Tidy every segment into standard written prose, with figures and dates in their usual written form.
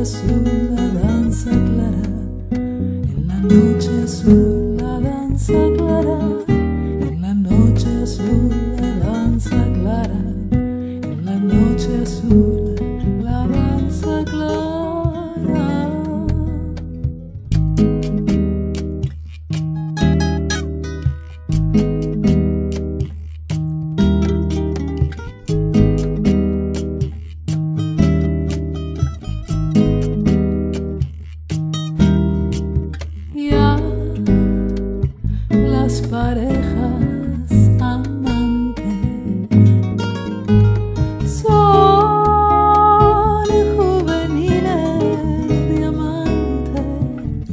azul, la danza clara. En la noche azul, la danza clara. En la noche azul, la danza clara. En la noche azul, la danza clara. Las parejas amantes son juveniles diamantes.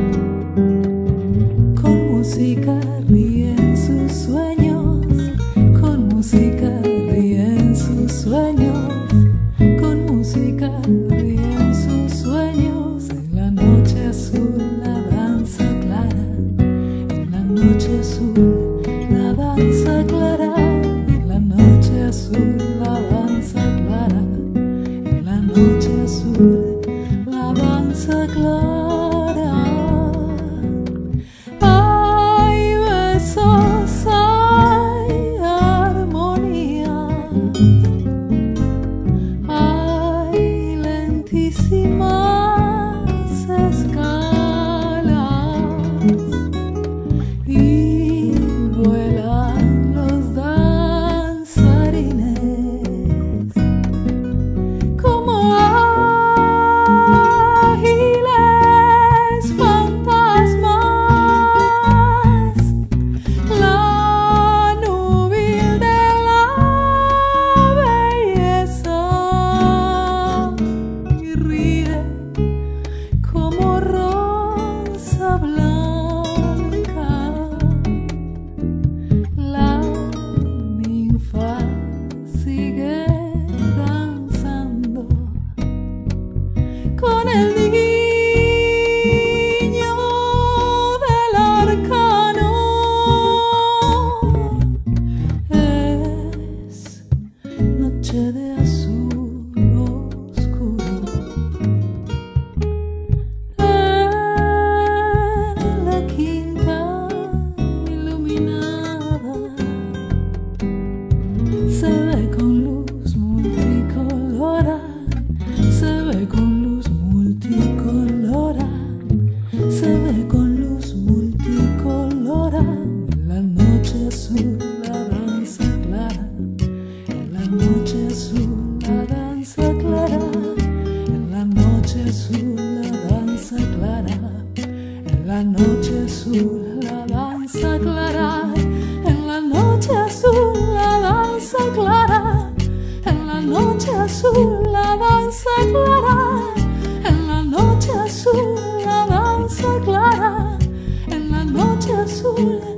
Con música ríen sus sueños, con música ríen sus sueños, con música ríen sus sueños. En la noche azul, la danza clara. En la noche azul, la danza clara. En la noche azul, la danza clara. En la noche azul, la danza clara. Hay besos, hay armonías, hay lentísimas escalas. Y vuelan los danzarines como ágiles fantasmas. La núbil de la belleza y ríe como rosa blanca. La ninfa sigue danzando con el niño del arcano. Es noche de azul oscuro. En la quinta iluminada se ve con luz multicolora, se ve con luz multicolora, se ve con luz multicolora. En la noche azul, la danza clara. En la noche azul, la danza clara. En la noche azul, la danza clara. En la noche azul, la danza clara. En la noche azul, la danza clara. En la noche azul, la danza clara. En la noche azul, la danza clara. En la noche azul.